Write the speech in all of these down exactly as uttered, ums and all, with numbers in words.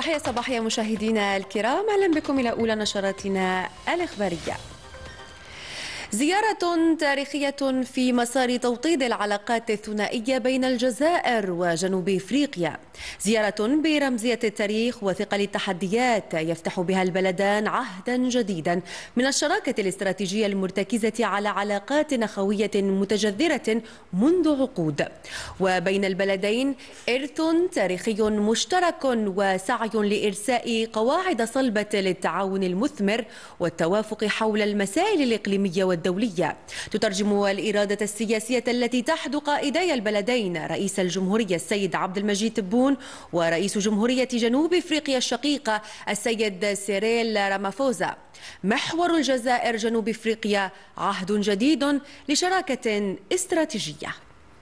صباحية صباحية مشاهدينا الكرام، أهلا بكم إلى أولى نشراتنا الإخبارية. زيارة تاريخية في مسار توطيد العلاقات الثنائية بين الجزائر وجنوب إفريقيا. زيارة برمزية التاريخ وثقل التحديات يفتح بها البلدان عهدا جديدا من الشراكة الاستراتيجية المرتكزة على علاقات أخوية متجذرة منذ عقود. وبين البلدين إرث تاريخي مشترك وسعي لإرساء قواعد صلبة للتعاون المثمر والتوافق حول المسائل الإقليمية والدولية. تترجم الإرادة السياسية التي تحد قائدي البلدين رئيس الجمهورية السيد عبد المجيد تبون ورئيس جمهورية جنوب إفريقيا الشقيقة السيد سيريل رامافوزا. محور الجزائر جنوب إفريقيا عهد جديد لشراكة استراتيجية.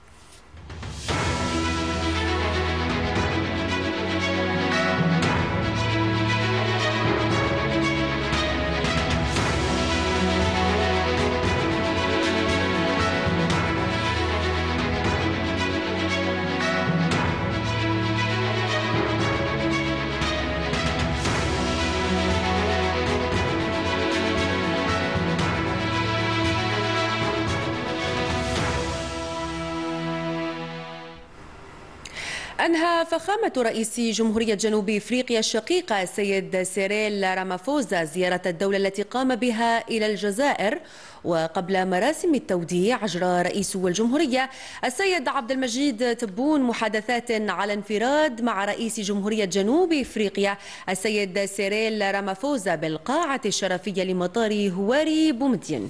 أنهى فخامة رئيس جمهورية جنوب إفريقيا الشقيقة السيد سيريل رامافوزا زيارة الدولة التي قام بها إلى الجزائر، وقبل مراسم التوديع أجرى رئيس الجمهورية السيد عبد المجيد تبون محادثات على انفراد مع رئيس جمهورية جنوب إفريقيا السيد سيريل رامافوزا بالقاعة الشرفية لمطار هواري بومدين.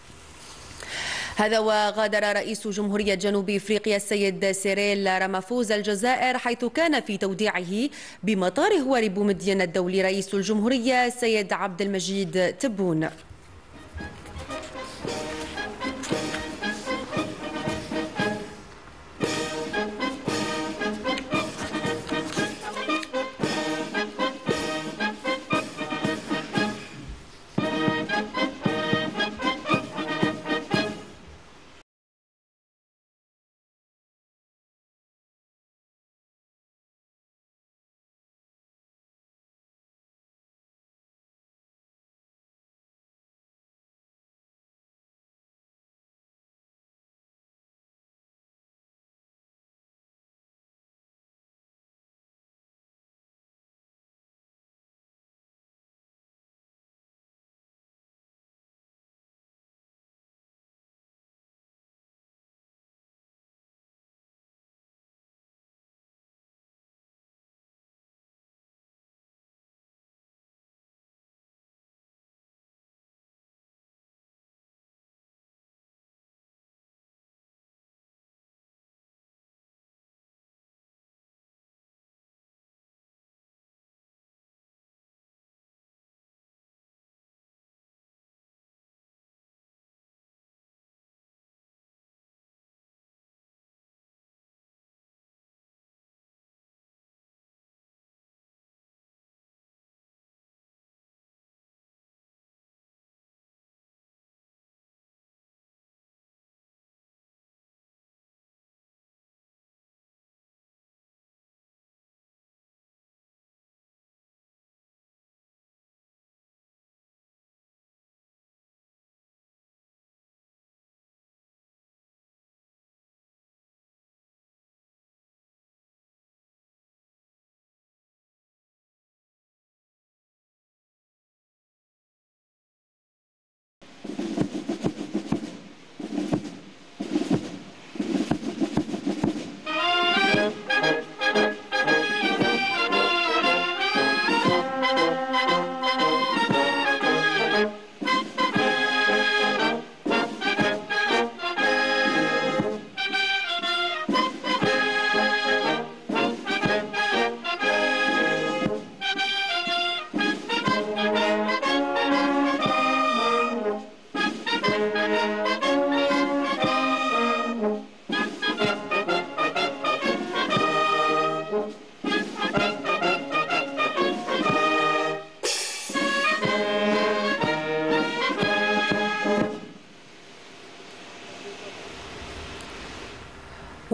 هذا وغادر رئيس جمهورية جنوب إفريقيا السيد سيريل رامافوزا الجزائر، حيث كان في توديعه بمطار هواري بومدين الدولي رئيس الجمهورية السيد عبد المجيد تبون.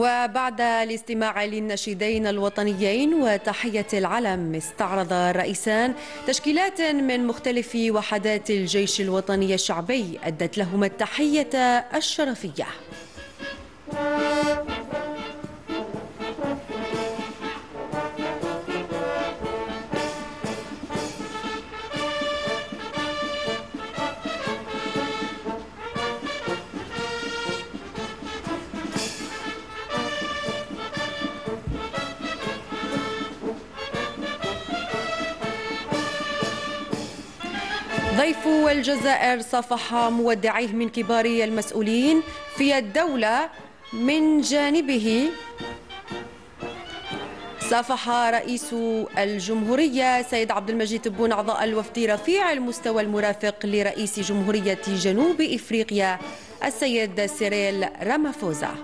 وبعد الاستماع للنشيدين الوطنيين وتحية العلم، استعرض الرئيسان تشكيلات من مختلف وحدات الجيش الوطني الشعبي أدت لهما التحية الشرفية. ضيف الجزائر صافح مودعيه من كبار المسؤولين في الدولة. من جانبه صافح رئيس الجمهورية سيد عبد المجيد تبون أعضاء الوفد رفيع المستوى المرافق لرئيس جمهورية جنوب إفريقيا السيد سيريل رامافوزا.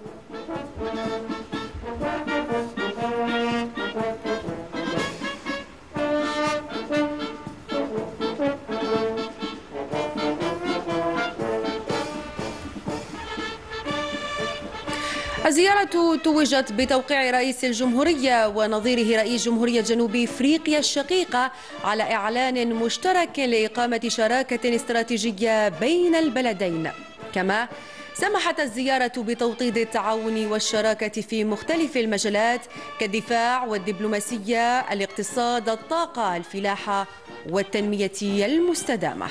الزيارة توجت بتوقيع رئيس الجمهورية ونظيره رئيس جمهورية جنوب إفريقيا الشقيقة على إعلان مشترك لإقامة شراكة استراتيجية بين البلدين. كما سمحت الزيارة بتوطيد التعاون والشراكة في مختلف المجالات كالدفاع والدبلوماسية، الاقتصاد، الطاقة، الفلاحة والتنمية المستدامة.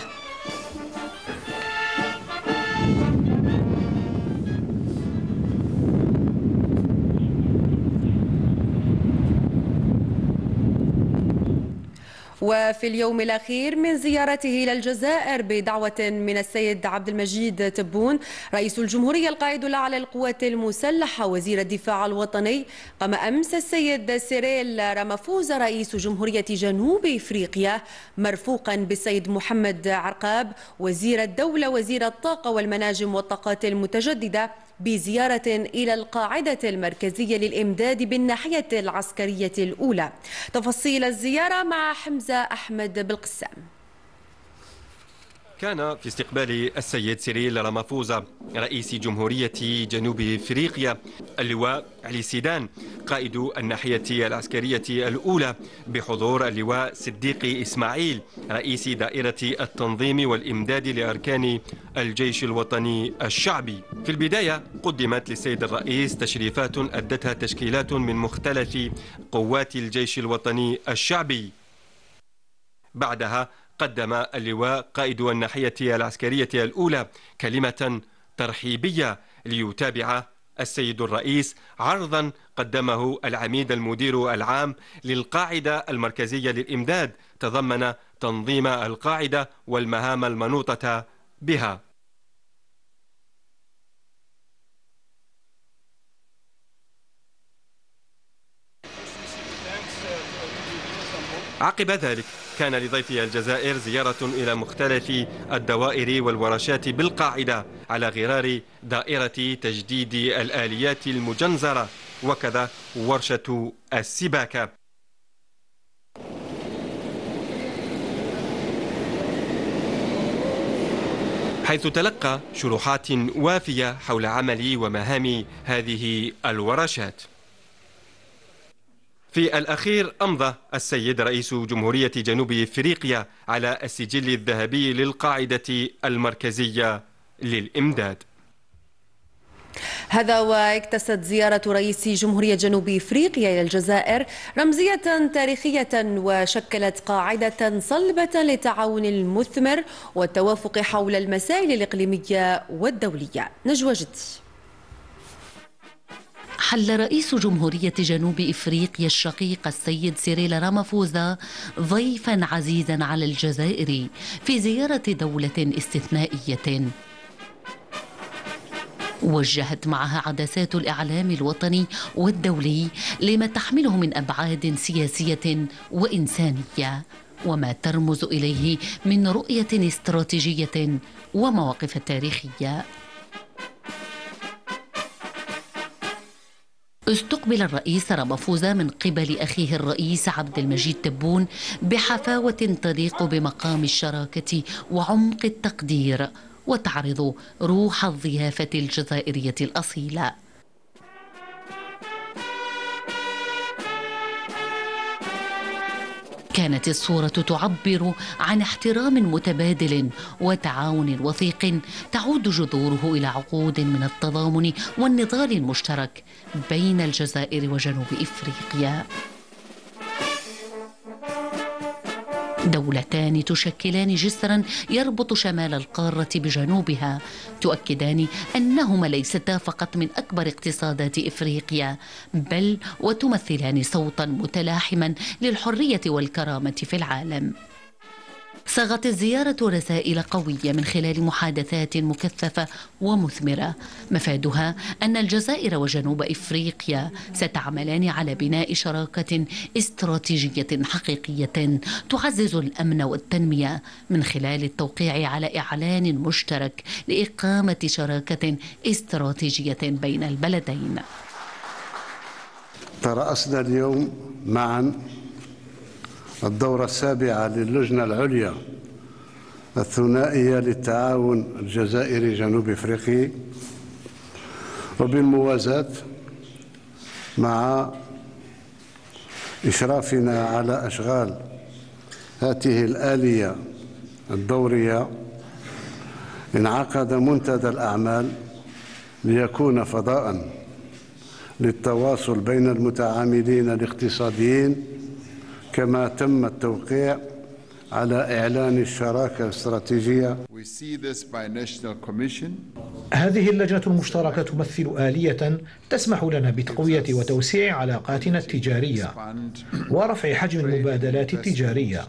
وفي اليوم الأخير من زيارته إلى الجزائر بدعوة من السيد عبد المجيد تبون رئيس الجمهورية القائد الأعلى للقوات المسلحة وزير الدفاع الوطني، قام أمس السيد سيريل رامافوزا رئيس جمهورية جنوب إفريقيا مرفوقا بالسيد محمد عرقاب وزير الدولة وزير الطاقة والمناجم والطاقات المتجددة بزيارة إلى القاعدة المركزية للإمداد بالناحية العسكرية الأولى. تفاصيل الزيارة مع حمزة أحمد بالقسام. كان في استقبال السيد سيريل رامافوزا رئيس جمهورية جنوب إفريقيا اللواء علي سيدان قائد الناحية العسكرية الأولى بحضور اللواء صديقي إسماعيل رئيس دائرة التنظيم والإمداد لأركان الجيش الوطني الشعبي. في البداية قدمت للسيد الرئيس تشريفات أدتها تشكيلات من مختلف قوات الجيش الوطني الشعبي. بعدها قدم اللواء قائد الناحية العسكرية الأولى كلمة ترحيبية ليتابع السيد الرئيس عرضا قدمه العميد المدير العام للقاعدة المركزية للإمداد تضمن تنظيم القاعدة والمهام المنوطة بها. عقب ذلك كان لضيف الجزائر زيارة إلى مختلف الدوائر والورشات بالقاعدة على غرار دائرة تجديد الآليات المجنزرة وكذا ورشة السباكة. حيث تلقى شروحات وافية حول عمل ومهام هذه الورشات. في الأخير أمضى السيد رئيس جمهورية جنوب إفريقيا على السجل الذهبي للقاعدة المركزية للإمداد. هذا واكتست زيارة رئيس جمهورية جنوب إفريقيا إلى الجزائر رمزية تاريخية وشكلت قاعدة صلبة للتعاون المثمر والتوافق حول المسائل الإقليمية والدولية. نجوى جدي. حل رئيس جمهورية جنوب إفريقيا الشقيق السيد سيريل رامافوزا ضيفا عزيزا على الجزائر في زيارة دولة استثنائية وجهت معها عدسات الإعلام الوطني والدولي لما تحمله من أبعاد سياسية وإنسانية وما ترمز إليه من رؤية استراتيجية ومواقف تاريخية. استقبل الرئيس رامافوزا من قبل أخيه الرئيس عبد المجيد تبون بحفاوة تليق بمقام الشراكة وعمق التقدير وتعرض روح الضيافة الجزائرية الأصيلة. كانت الصورة تعبر عن احترام متبادل وتعاون وثيق تعود جذوره إلى عقود من التضامن والنضال المشترك بين الجزائر وجنوب إفريقيا. دولتان تشكلان جسرا يربط شمال القارة بجنوبها، تؤكدان أنهما ليستا فقط من أكبر اقتصادات إفريقيا، بل وتمثلان صوتا متلاحما للحرية والكرامة في العالم. صاغت الزيارة رسائل قوية من خلال محادثات مكثفة ومثمرة، مفادها أن الجزائر وجنوب إفريقيا ستعملان على بناء شراكة استراتيجية حقيقية تعزز الأمن والتنمية من خلال التوقيع على إعلان مشترك لإقامة شراكة استراتيجية بين البلدين. ترأسنا اليوم معا الدورة السابعة للجنة العليا الثنائية للتعاون الجزائري جنوب افريقي، وبالموازاة مع إشرافنا على أشغال هذه الآلية الدورية انعقد منتدى الأعمال ليكون فضاء للتواصل بين المتعاملين الاقتصاديين، كما تم التوقيع على إعلان الشراكة الاستراتيجية. هذه اللجنة المشتركة تمثل آلية تسمح لنا بتقوية وتوسيع علاقاتنا التجارية ورفع حجم المبادلات التجارية.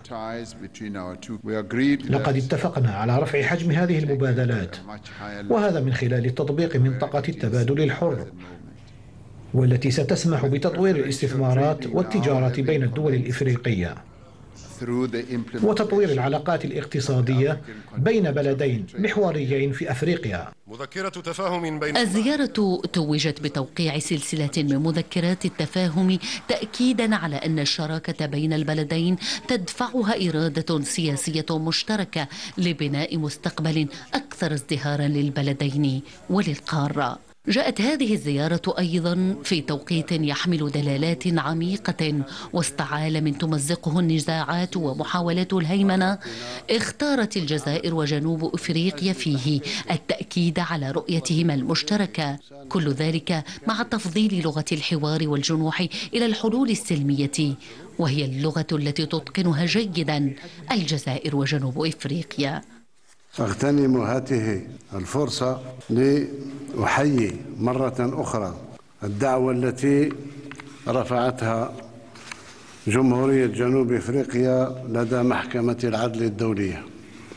لقد اتفقنا على رفع حجم هذه المبادلات، وهذا من خلال تطبيق منطقة التبادل الحر، والتي ستسمح بتطوير الاستثمارات والتجارة بين الدول الإفريقية وتطوير العلاقات الاقتصادية بين بلدين محوريين في أفريقيا. مذكرة تفاهم بين الزيارة توجت بتوقيع سلسلة من مذكرات التفاهم، تأكيدا على أن الشراكة بين البلدين تدفعها إرادة سياسية مشتركة لبناء مستقبل أكثر ازدهارا للبلدين وللقارة. جاءت هذه الزيارة أيضا في توقيت يحمل دلالات عميقة وسط عالم تمزقه النزاعات ومحاولات الهيمنة. اختارت الجزائر وجنوب إفريقيا فيه التأكيد على رؤيتهما المشتركة، كل ذلك مع تفضيل لغة الحوار والجنوح إلى الحلول السلمية، وهي اللغة التي تتقنها جيدا الجزائر وجنوب إفريقيا. أغتنم هذه الفرصة لأحيي مرة أخرى الدعوة التي رفعتها جمهورية جنوب إفريقيا لدى محكمة العدل الدولية،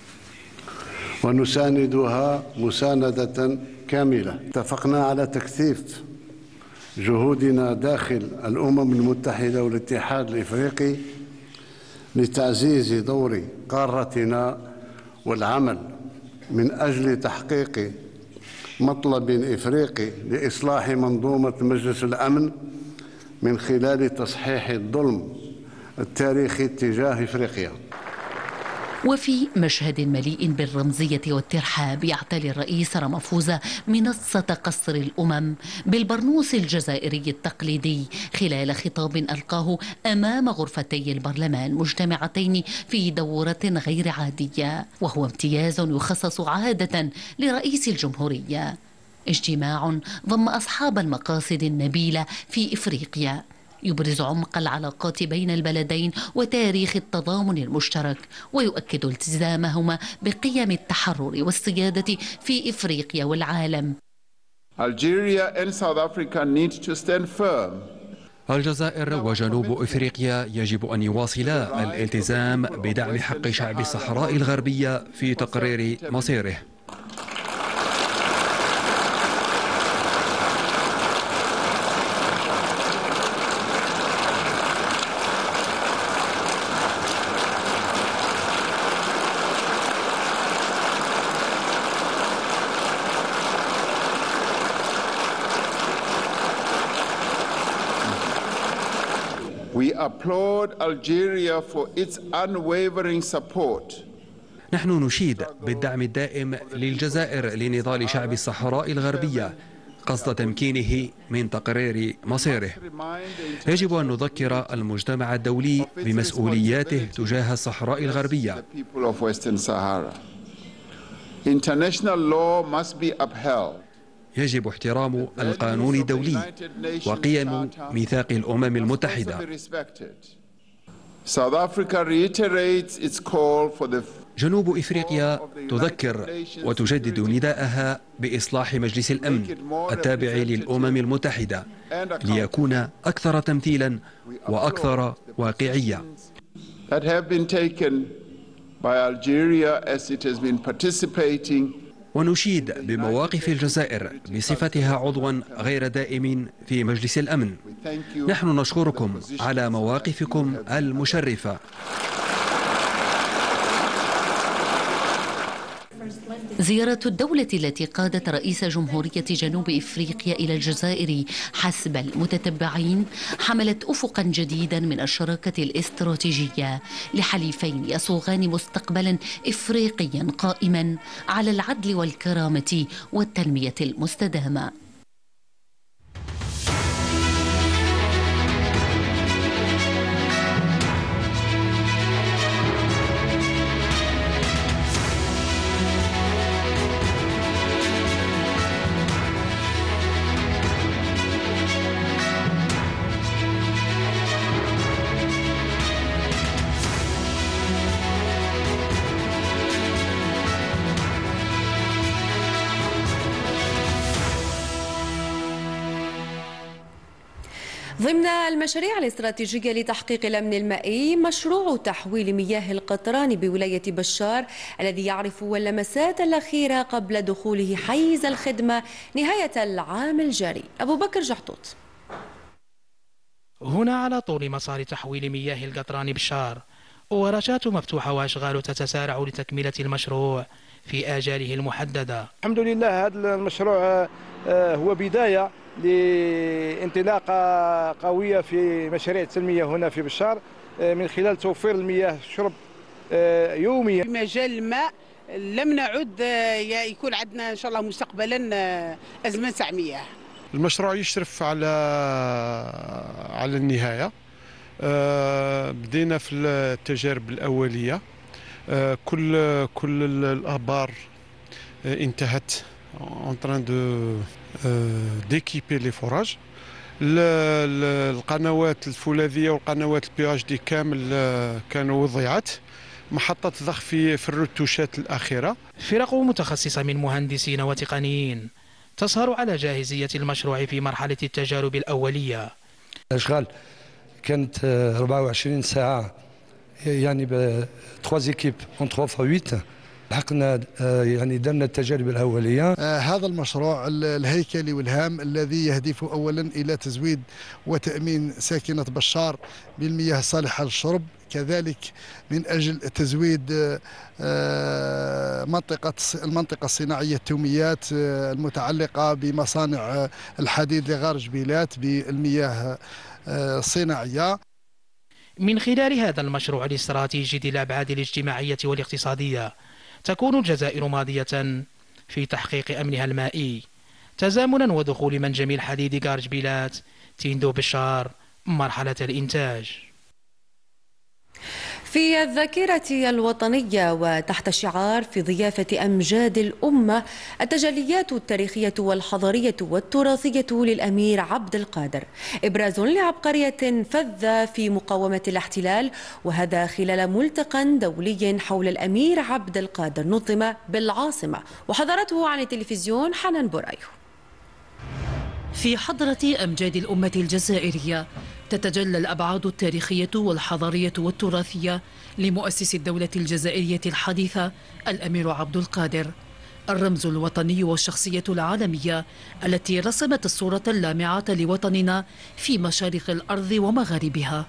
ونساندها مساندة كاملة. اتفقنا على تكثيف جهودنا داخل الأمم المتحدة والاتحاد الإفريقي لتعزيز دور قارتنا والعمل من أجل تحقيق مطلب إفريقي لإصلاح منظومة مجلس الأمن من خلال تصحيح الظلم التاريخي تجاه إفريقيا. وفي مشهد مليء بالرمزية والترحاب يعتلي الرئيس رامافوزا منصة قصر الأمم بالبرنوس الجزائري التقليدي خلال خطاب ألقاه أمام غرفتي البرلمان مجتمعتين في دورة غير عادية، وهو امتياز يخصص عادة لرئيس الجمهورية. اجتماع ضم أصحاب المقاصد النبيلة في إفريقيا، يبرز عمق العلاقات بين البلدين وتاريخ التضامن المشترك، ويؤكد التزامهما بقيم التحرر والسيادة في إفريقيا والعالم. الجزائر وجنوب إفريقيا يجب أن يواصلا الالتزام بدعم حق شعب الصحراء الغربية في تقرير مصيره. We applaud Algeria for its unwavering support. نحن نشيد بالدعم الدائم للجزائر لنضال شعب الصحراء الغربية، قصد تمكينه من تقرير مصيره. يجب أن نذكر المجتمع الدولي بمسؤولياته تجاه الصحراء الغربية. يجب احترام القانون الدولي وقيم ميثاق الأمم المتحدة. جنوب إفريقيا تذكر وتجدد نداءها بإصلاح مجلس الأمن التابع للأمم المتحدة ليكون أكثر تمثيلا وأكثر واقعية. ونشيد بمواقف الجزائر بصفتها عضوا غير دائم في مجلس الأمن. نحن نشكركم على مواقفكم المشرفة. زيارة الدولة التي قادت رئيس جمهورية جنوب إفريقيا إلى الجزائر حسب المتتبعين حملت أفقا جديدا من الشراكة الاستراتيجية لحليفين يصوغان مستقبلا إفريقيا قائما على العدل والكرامة والتنمية المستدامة. ضمن المشاريع الاستراتيجية لتحقيق الأمن المائي مشروع تحويل مياه القطران بولاية بشار الذي يعرف اللمسات الأخيرة قبل دخوله حيز الخدمة نهاية العام الجاري. أبو بكر جحطوط. هنا على طول مسار تحويل مياه القطران بشار ورشات مفتوحة وأشغال تتسارع لتكملة المشروع في آجاله المحددة. الحمد لله هذا المشروع هو بداية لانطلاقة قوية في مشاريع التنمية هنا في بشار من خلال توفير المياه الشرب يوميا. في مجال الماء لم نعد يكون عندنا إن شاء الله مستقبلا أزمة تاع مياه. المشروع يشرف على على النهاية. بدينا في التجارب الأولية، كل كل الآبار انتهت en train de d'équiper les forages. القنوات الفولاذية والقنوات البي اتش دي كامل كانوا وضعت. محطة ضخ في في الرتوشات الأخيرة. فرق متخصصة من مهندسين وتقنيين تسهر على جاهزية المشروع في مرحلة التجارب الأولية. الأشغال كانت أربعة وعشرين ساعة، يعني ب ثلاث ايكيب اون ثلاثة فوا ثمانية. لحقنا يعني درنا التجارب الأولية. آه هذا المشروع الهيكلي والهام الذي يهدف أولا إلى تزويد وتأمين ساكنة بشار بالمياه الصالحة للشرب، كذلك من أجل تزويد آه منطقة المنطقة الصناعية التوميات آه المتعلقة بمصانع الحديد لغار جبيلات بالمياه آه الصناعية. من خلال هذا المشروع الاستراتيجي ذي الأبعاد الاجتماعية والاقتصادية تكون الجزائر ماضية في تحقيق أمنها المائي تزامنا ودخول منجم الحديد غار جبيلات تيندو بشار مرحلة الإنتاج. في الذاكرة الوطنية وتحت شعار في ضيافة أمجاد الأمة التجليات التاريخية والحضارية والتراثية للأمير عبد القادر، إبراز لعبقرية فذة في مقاومة الاحتلال، وهذا خلال ملتقى دولي حول الأمير عبد القادر نظم بالعاصمة، وحضرته عن التلفزيون حنان بورايو. في حضرة أمجاد الأمة الجزائرية تتجلى الأبعاد التاريخية والحضارية والتراثية لمؤسس الدولة الجزائرية الحديثة الأمير عبد القادر، الرمز الوطني والشخصية العالمية التي رسمت الصورة اللامعة لوطننا في مشارق الأرض ومغاربها.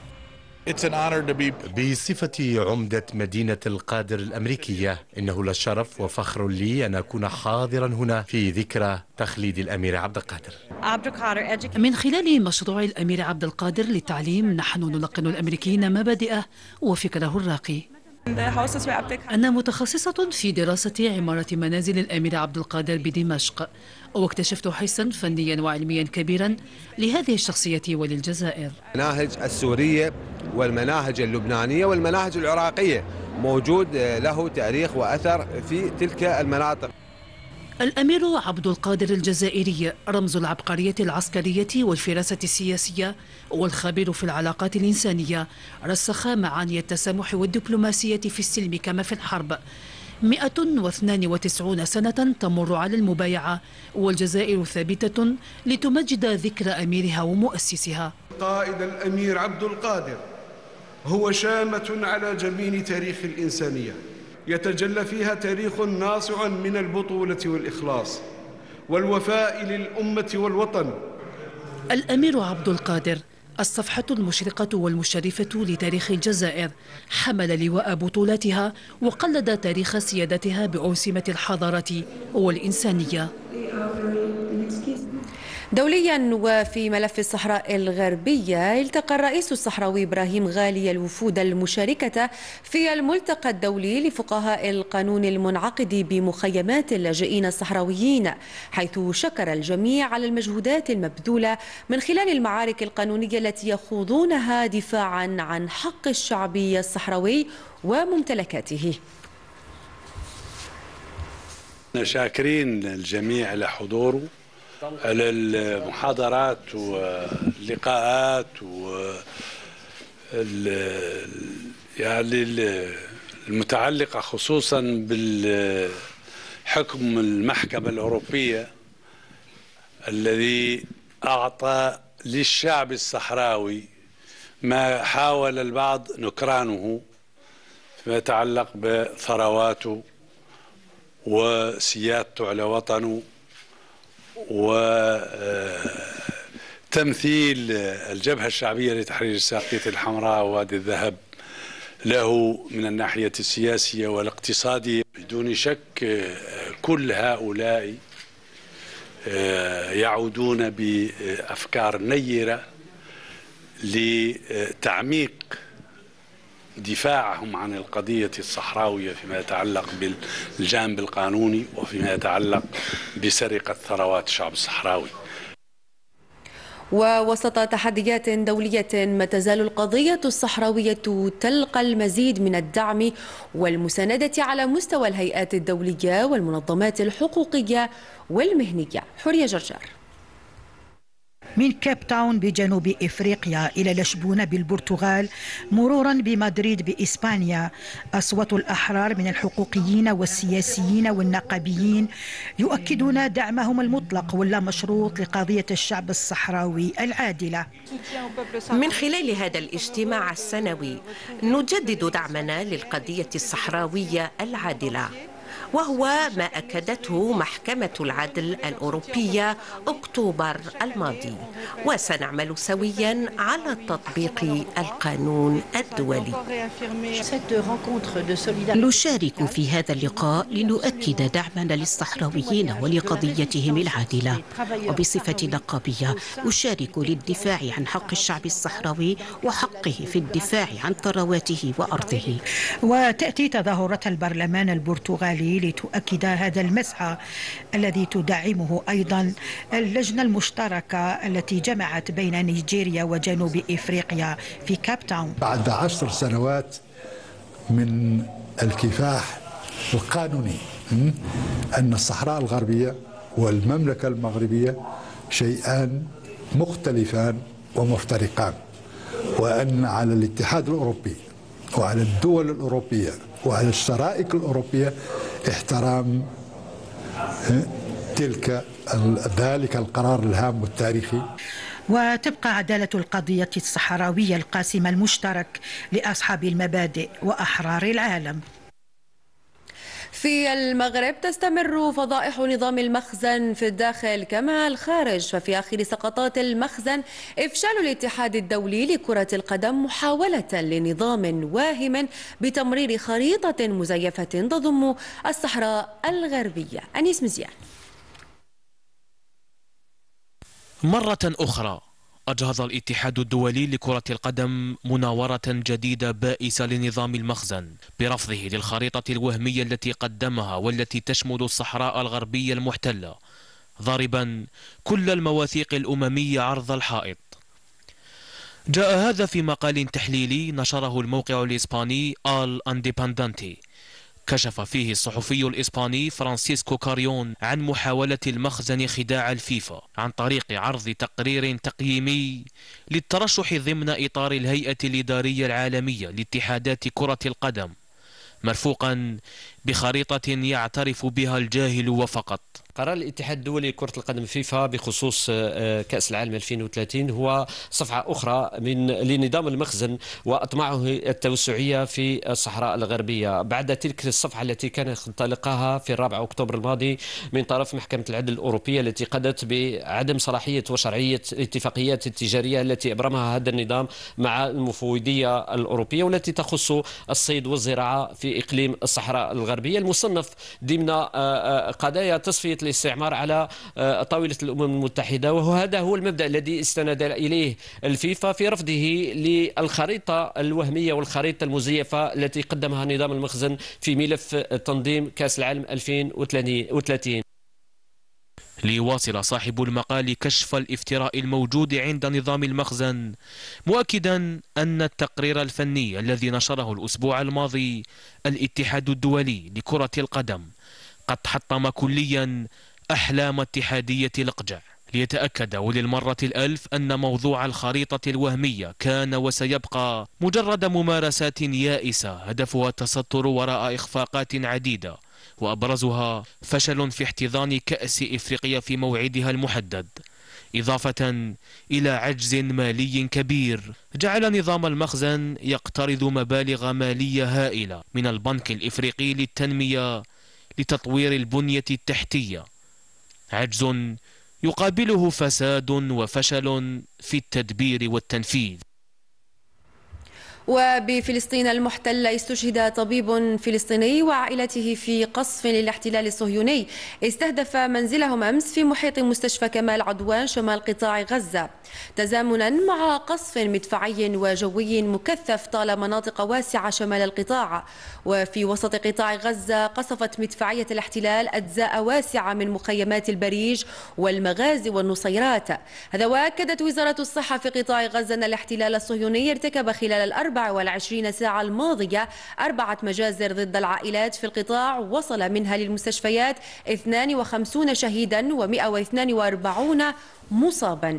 بصفتي عمدة مدينة القادر الأمريكية، إنه للشرف وفخر لي أن أكون حاضرا هنا في ذكرى تخليد الأمير عبد القادر. من خلال مشروع الأمير عبد القادر للتعليم نحن نلقن الأمريكيين مبادئه وفكره الراقي. أنا متخصصة في دراسة عمارة منازل الأمير عبد القادر بدمشق، واكتشفت حسا فنيا وعلميا كبيرا لهذه الشخصية وللجزائر. المناهج السورية والمناهج اللبنانية والمناهج العراقية موجود له تاريخ وأثر في تلك المناطق. الأمير عبد القادر الجزائري رمز العبقرية العسكرية والفراسة السياسية والخبير في العلاقات الإنسانية، رسخ معاني التسامح والدبلوماسية في السلم كما في الحرب. مئة واثنين وتسعين سنة تمر على المبايعة والجزائر ثابتة لتمجد ذكر أميرها ومؤسسها. قائد الأمير عبد القادر هو شامة على جبين تاريخ الإنسانية، يتجلى فيها تاريخ ناصع من البطولة والإخلاص والوفاء للأمة والوطن. الأمير عبد القادر الصفحة المشرقة والمشرفة لتاريخ الجزائر، حمل لواء بطولاتها وقلد تاريخ سيادتها بأوسمة الحضارة والإنسانية. دوليا وفي ملف الصحراء الغربية، التقى الرئيس الصحراوي إبراهيم غالي الوفود المشاركة في الملتقى الدولي لفقهاء القانون المنعقد بمخيمات اللاجئين الصحراويين، حيث شكر الجميع على المجهودات المبذولة من خلال المعارك القانونية التي يخوضونها دفاعا عن حق الشعب الصحراوي وممتلكاته. شاكرين الجميع على حضوره، على المحاضرات واللقاءات و يعني المتعلقة خصوصا بالحكم المحكمة الأوروبية الذي أعطى للشعب الصحراوي ما حاول البعض نكرانه فيما يتعلق بثرواته وسيادته على وطنه وتمثيل الجبهة الشعبية لتحرير الساقية الحمراء ووادي الذهب له من الناحية السياسية والاقتصادية. بدون شك كل هؤلاء يعودون بأفكار نيرة لتعميق دفاعهم عن القضية الصحراوية فيما يتعلق بالجانب القانوني وفيما يتعلق بسرقة ثروات الشعب الصحراوي. ووسط تحديات دولية ما تزال القضية الصحراوية تلقى المزيد من الدعم والمساندة على مستوى الهيئات الدولية والمنظمات الحقوقية والمهنية. حورية جرجار. من كيب تاون بجنوب إفريقيا إلى لشبونة بالبرتغال مرورا بمدريد بإسبانيا، أصوات الأحرار من الحقوقيين والسياسيين والنقابيين يؤكدون دعمهم المطلق واللامشروط لقضية الشعب الصحراوي العادلة. من خلال هذا الاجتماع السنوي نجدد دعمنا للقضية الصحراوية العادلة، وهو ما أكدته محكمة العدل الأوروبية أكتوبر الماضي، وسنعمل سويا على تطبيق القانون الدولي. نشارك في هذا اللقاء لنؤكد دعمنا للصحراويين ولقضيتهم العادلة، وبصفة نقابية أشارك للدفاع عن حق الشعب الصحراوي وحقه في الدفاع عن ثرواته وأرضه. وتأتي تظاهرة البرلمان البرتغالي لتؤكد هذا المسعى الذي تدعمه أيضا اللجنة المشتركة التي جمعت بين نيجيريا وجنوب إفريقيا في كاب تاون. بعد عشر سنوات من الكفاح القانوني أن الصحراء الغربية والمملكة المغربية شيئان مختلفان ومفترقان، وأن على الاتحاد الأوروبي وعلى الدول الأوروبية وعلى الشرائك الأوروبية احترام تلك ذلك القرار الهام والتاريخي. وتبقى عدالة القضية الصحراوية القاسم المشترك لأصحاب المبادئ وأحرار العالم. في المغرب تستمر فضائح نظام المخزن في الداخل كما الخارج، ففي آخر سقطات المخزن إفشال الاتحاد الدولي لكرة القدم محاولة لنظام واهم بتمرير خريطة مزيفة تضم الصحراء الغربية. أنيس مزيان. مرة أخرى أجهض الاتحاد الدولي لكرة القدم مناورة جديدة بائسة لنظام المخزن برفضه للخريطة الوهمية التي قدمها والتي تشمل الصحراء الغربية المحتلة، ضاربا كل المواثيق الأممية عرض الحائط. جاء هذا في مقال تحليلي نشره الموقع الإسباني آل أنديبندنتي، كشف فيه الصحفي الإسباني فرانسيسكو كاريون عن محاولة المخزن خداع الفيفا عن طريق عرض تقرير تقييمي للترشح ضمن إطار الهيئة الإدارية العالمية لاتحادات كرة القدم، مرفوقا بخريطة يعترف بها الجاهل وفقط. قرار الاتحاد الدولي لكرة القدم فيفا بخصوص كأس العالم ألفين وثلاثين هو صفحة أخرى من لنظام المخزن وأطماعه التوسعية في الصحراء الغربية، بعد تلك الصفحة التي كان انطلقها في الرابع أكتوبر الماضي من طرف محكمة العدل الأوروبية التي قضت بعدم صلاحية وشرعية الاتفاقيات التجارية التي أبرمها هذا النظام مع المفوضية الأوروبية والتي تخص الصيد والزراعة في إقليم الصحراء الغربية المصنف ضمن قضايا تصفية الاستعمار على طاولة الأمم المتحدة، وهذا هو المبدأ الذي استند إليه الفيفا في رفضه للخريطة الوهمية والخريطة المزيفة التي قدمها نظام المخزن في ملف تنظيم كأس العالم ألفين وثلاثين. ليواصل صاحب المقال كشف الافتراء الموجود عند نظام المخزن، مؤكدا أن التقرير الفني الذي نشره الأسبوع الماضي الاتحاد الدولي لكرة القدم قد حطم كليا أحلام اتحادية الإقجع، ليتأكد وللمرة الألف أن موضوع الخريطة الوهمية كان وسيبقى مجرد ممارسات يائسة هدفها التستر وراء إخفاقات عديدة، وأبرزها فشل في احتضان كأس إفريقيا في موعدها المحدد، إضافة إلى عجز مالي كبير جعل نظام المخزن يقترض مبالغ مالية هائلة من البنك الإفريقي للتنمية لتطوير البنية التحتية، عجز يقابله فساد وفشل في التدبير والتنفيذ. وبفلسطين المحتلة استشهد طبيب فلسطيني وعائلته في قصف للاحتلال الصهيوني استهدف منزلهم أمس في محيط مستشفى كمال عدوان شمال قطاع غزة، تزامنا مع قصف مدفعي وجوي مكثف طال مناطق واسعة شمال القطاع. وفي وسط قطاع غزة قصفت مدفعية الاحتلال أجزاء واسعة من مخيمات البريج والمغازي والنصيرات. هذا وأكدت وزارة الصحة في قطاع غزة أن الاحتلال الصهيوني ارتكب خلال الأربع والعشرين ساعة الماضية أربعة مجازر ضد العائلات في القطاع، وصل منها للمستشفيات اثنان وخمسين شهيدا ومئة واثنين وأربعين مصابا.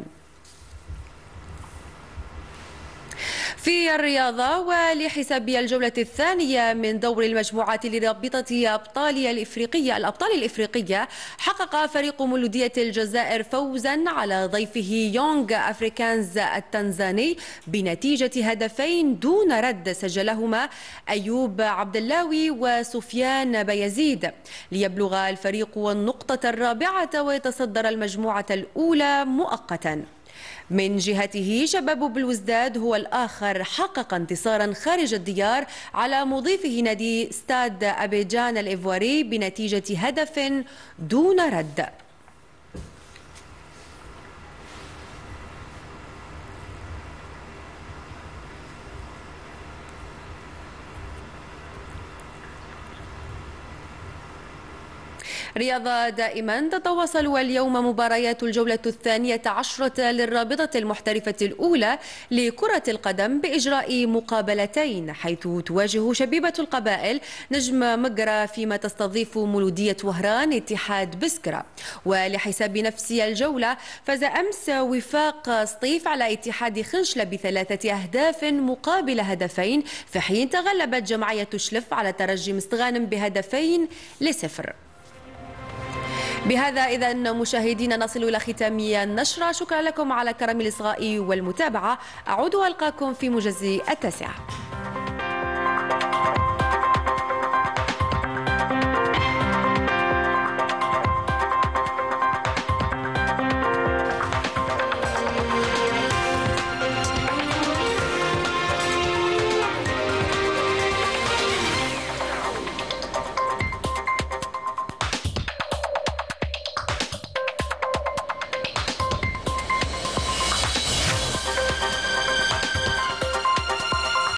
في الرياضة، ولحساب الجولة الثانية من دور المجموعات لرابطة أبطال الإفريقية الأبطال الإفريقية، حقق فريق مولودية الجزائر فوزا على ضيفه يونغ أفريكانز التنزاني بنتيجة هدفين دون رد سجلهما أيوب عبداللاوي وسفيان بيزيد، ليبلغ الفريق النقطة الرابعة ويتصدر المجموعة الأولى مؤقتا. من جهته شباب بلوزداد هو الآخر حقق انتصارا خارج الديار على مضيفه نادي ستاد أبيجان الإيفواري بنتيجة هدف دون رد. رياضة دائما تتواصل، واليوم مباريات الجولة الثانية عشرة للرابطة المحترفة الأولى لكرة القدم بإجراء مقابلتين، حيث تواجه شبيبة القبائل نجم مقرة فيما تستضيف مولودية وهران اتحاد بسكرة. ولحساب نفس الجولة فاز أمس وفاق سطيف على اتحاد خنشلة بثلاثة أهداف مقابل هدفين، في حين تغلبت جمعية شلف على ترجي مستغانم بهدفين لصفر. بهذا إذا مشاهدينا نصل إلى ختام النشرة، شكرا لكم على كرم الإصغاء والمتابعة، أعود وألقاكم في موجز التاسعة.